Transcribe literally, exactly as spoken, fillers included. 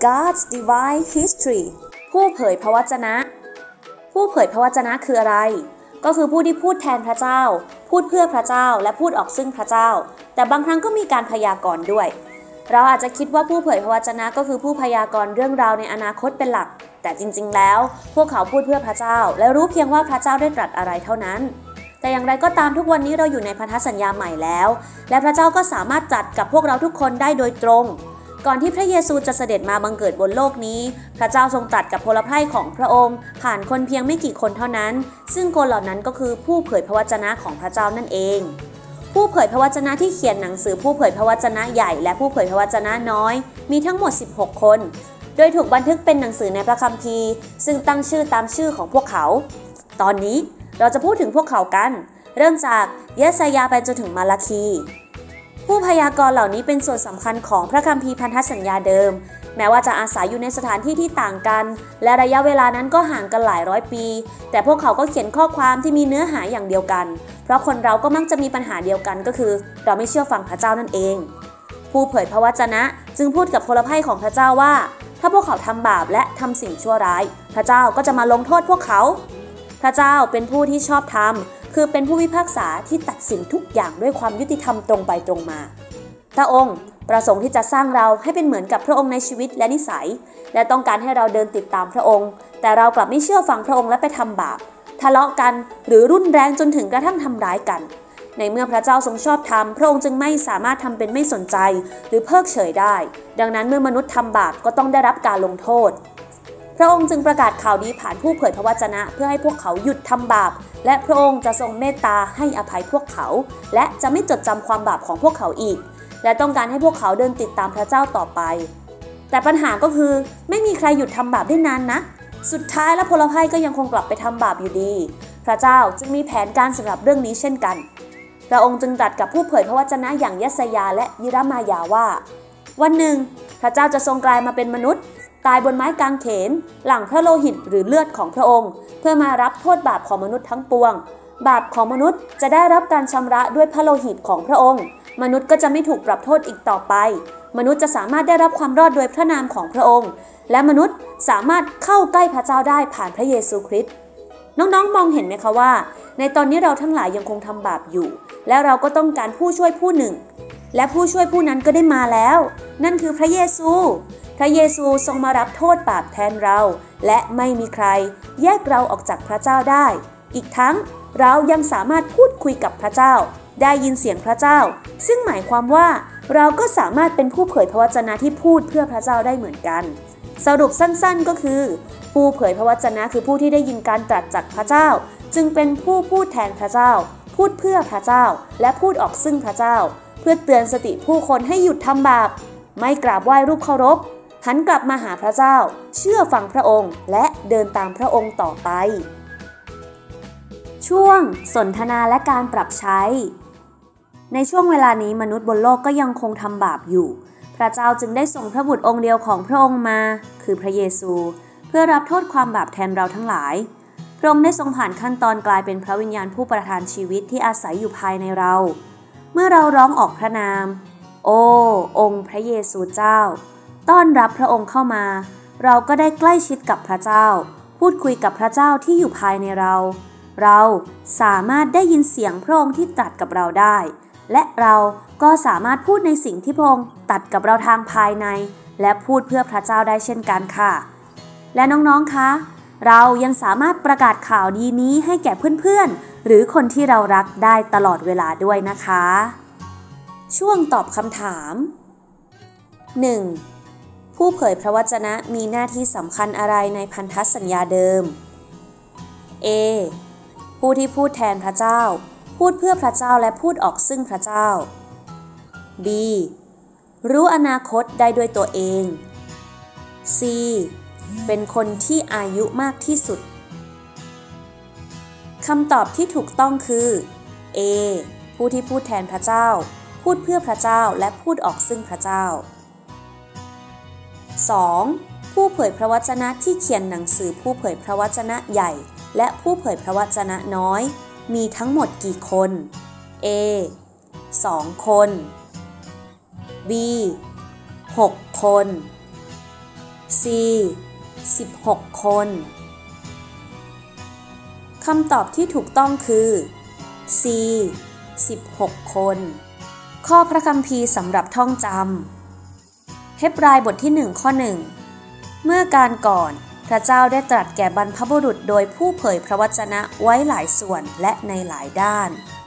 God's Divine History ผู้เผยพระวจนะ ผู้เผยพระวจนะคืออะไรก็คือผู้ที่พูดแทนพระเจ้าพูดเพื่อพระเจ้าและพูดออกซึ่งพระเจ้าแต่บางครั้งก็มีการพยากรณ์ด้วยเราอาจจะคิดว่าผู้เผยพระวจนะก็คือผู้พยากรณ์เรื่องราวในอนาคตเป็นหลักแต่จริงๆแล้วพวกเขาพูดเพื่อพระเจ้าและรู้เพียงว่าพระเจ้าได้ตรัสอะไรเท่านั้นแต่อย่างไรก็ตามทุกวันนี้เราอยู่ในพันธสัญญาใหม่แล้วและพระเจ้าก็สามารถตรัสกับพวกเราทุกคนได้โดยตรงก่อนที่พระเยซูจะเสด็จมาบังเกิดบนโลกนี้พระเจ้าทรงตรัสกับพลไพร่ของพระองค์ผ่านคนเพียงไม่กี่คนเท่านั้นซึ่งคนเหล่านั้นก็คือผู้เผยพระวจนะของพระเจ้านั่นเองผู้เผยพระวจนะที่เขียนหนังสือผู้เผยพระวจนะใหญ่และผู้เผยพระวจนะน้อยมีทั้งหมดสิบหกคนโดยถูกบันทึกเป็นหนังสือในพระคัมภีร์ซึ่งตั้งชื่อตามชื่อของพวกเขาตอนนี้เราจะพูดถึงพวกเขากันเริ่มจากเยสายาไปจนถึงมาลาคีผู้พยากรณ์เหล่านี้เป็นส่วนสำคัญของพระคัมภีร์พันธสัญญาเดิมแม้ว่าจะอาศัยอยู่ในสถานที่ที่ต่างกันและระยะเวลานั้นก็ห่างกันหลายร้อยปีแต่พวกเขาก็เขียนข้อความที่มีเนื้อหาอย่างเดียวกันเพราะคนเราก็มักจะมีปัญหาเดียวกันก็คือเราไม่เชื่อฟังพระเจ้านั่นเองผู้เผยพระวจนะจึงพูดกับพลไพร่ของพระเจ้าว่าถ้าพวกเขาทำบาปและทำสิ่งชั่วร้ายพระเจ้าก็จะมาลงโทษพวกเขาพระเจ้าเป็นผู้ที่ชอบธรรมคือเป็นผู้พิพากษาที่ตัดสินทุกอย่างด้วยความยุติธรรมตรงไปตรงมาพระองค์ประสงค์ที่จะสร้างเราให้เป็นเหมือนกับพระองค์ในชีวิตและนิสัยและต้องการให้เราเดินติดตามพระองค์แต่เรากลับไม่เชื่อฟังพระองค์และไปทำบาปทะเลาะกันหรือรุนแรงจนถึงกระทั่งทำร้ายกันในเมื่อพระเจ้าทรงชอบธรรมพระองค์จึงไม่สามารถทำเป็นไม่สนใจหรือเพิกเฉยได้ดังนั้นเมื่อมนุษย์ทำบาปก็ต้องได้รับการลงโทษพระองค์จึงประกาศข่าวดีผ่านผู้เผยพระวจนะเพื่อให้พวกเขาหยุดทำบาปและพระองค์จะทรงเมตตาให้อภัยพวกเขาและจะไม่จดจำความบาปของพวกเขาอีกและต้องการให้พวกเขาเดินติดตามพระเจ้าต่อไปแต่ปัญหาก็คือไม่มีใครหยุดทำบาปได้นานนะสุดท้ายแล้วพลไพร่ก็ยังคงกลับไปทำบาปอยู่ดีพระเจ้าจึงมีแผนการสำหรับเรื่องนี้เช่นกันพระองค์จึงตรัสกับผู้เผยพระวจนะอย่างเยสายาและยิรมายาว่าวันหนึ่งพระเจ้าจะทรงกลายมาเป็นมนุษย์ตายบนไม้กางเขนหลั่งพระโลหิตหรือเลือดของพระองค์เพื่อมารับโทษบาปของมนุษย์ทั้งปวงบาปของมนุษย์จะได้รับการชำระด้วยพระโลหิตของพระองค์มนุษย์ก็จะไม่ถูกปรับโทษอีกต่อไปมนุษย์จะสามารถได้รับความรอดโดยพระนามของพระองค์และมนุษย์สามารถเข้าใกล้พระเจ้าได้ผ่านพระเยซูคริสต์น้องๆมองเห็นไหมคะว่าในตอนนี้เราทั้งหลายยังคงทำบาปอยู่และเราก็ต้องการผู้ช่วยผู้หนึ่งและผู้ช่วยผู้นั้นก็ได้มาแล้วนั่นคือพระเยซูพระเยซูทรงมารับโทษบาปแทนเราและไม่มีใครแยกเราออกจากพระเจ้าได้อีกทั้งเรายังสามารถพูดคุยกับพระเจ้าได้ยินเสียงพระเจ้าซึ่งหมายความว่าเราก็สามารถเป็นผู้เผยพระวจนะที่พูดเพื่อพระเจ้าได้เหมือนกันสรุปสั้นๆก็คือผู้เผยพระวจนะคือผู้ที่ได้ยินการตรัสจากพระเจ้าจึงเป็นผู้พูดแทนพระเจ้าพูดเพื่อพระเจ้าและพูดออกซึ่งพระเจ้าเพื่อเตือนสติผู้คนให้หยุดทำบาปไม่กราบไหว้รูปเคารพหันกลับมาหาพระเจ้าเชื่อฟังพระองค์และเดินตามพระองค์ต่อไปช่วงสนทนาและการปรับใช้ในช่วงเวลานี้มนุษย์บนโลกก็ยังคงทำบาปอยู่พระเจ้าจึงได้ส่งพระบุตรองค์เดียวของพระองค์มาคือพระเยซูเพื่อรับโทษความบาปแทนเราทั้งหลายพระองค์ได้ทรงผ่านขั้นตอนกลายเป็นพระวิญญาณผู้ประทานชีวิตที่อาศัยอยู่ภายในเราเมื่อเราร้องออกพระนามโอ้องค์พระเยซูเจ้าต้อนรับพระองค์เข้ามาเราก็ได้ใกล้ชิดกับพระเจ้าพูดคุยกับพระเจ้าที่อยู่ภายในเราเราสามารถได้ยินเสียงพระองค์ที่ตรัสกับเราได้และเราก็สามารถพูดในสิ่งที่พระองค์ตรัสกับเราทางภายในและพูดเพื่อพระเจ้าได้เช่นกันค่ะและน้องๆคะเรายังสามารถประกาศข่าวดีนี้ให้แก่เพื่อนๆหรือคนที่เรารักได้ตลอดเวลาด้วยนะคะช่วงตอบคำถาม หนึ่ง. ผู้เผยพระวจนะมีหน้าที่สำคัญอะไรในพันธสัญญาเดิม A. ผู้ที่พูดแทนพระเจ้าพูดเพื่อพระเจ้าและพูดออกซึ่งพระเจ้า B. รู้อนาคตได้ด้วยตัวเอง C. เป็นคนที่อายุมากที่สุดคำตอบที่ถูกต้องคือ A. ผู้ที่พูดแทนพระเจ้าพูดเพื่อพระเจ้าและพูดออกซึ่งพระเจ้า สอง. ผู้เผยพระวจนะที่เขียนหนังสือผู้เผยพระวจนะใหญ่และผู้เผยพระวจนะน้อยมีทั้งหมดกี่คน A. สอง คน B. หก คน C สิบหก คนคำตอบที่ถูกต้องคือ C สิบหก คนข้อพระคัมภีร์สำหรับท่องจำเฮบรายบทที่หนึ่งข้อหนึ่งเมื่อการก่อนพระเจ้าได้ตรัสแก่บรรพบุรุษโดยผู้เผยพระวจนะไว้หลายส่วนและในหลายด้าน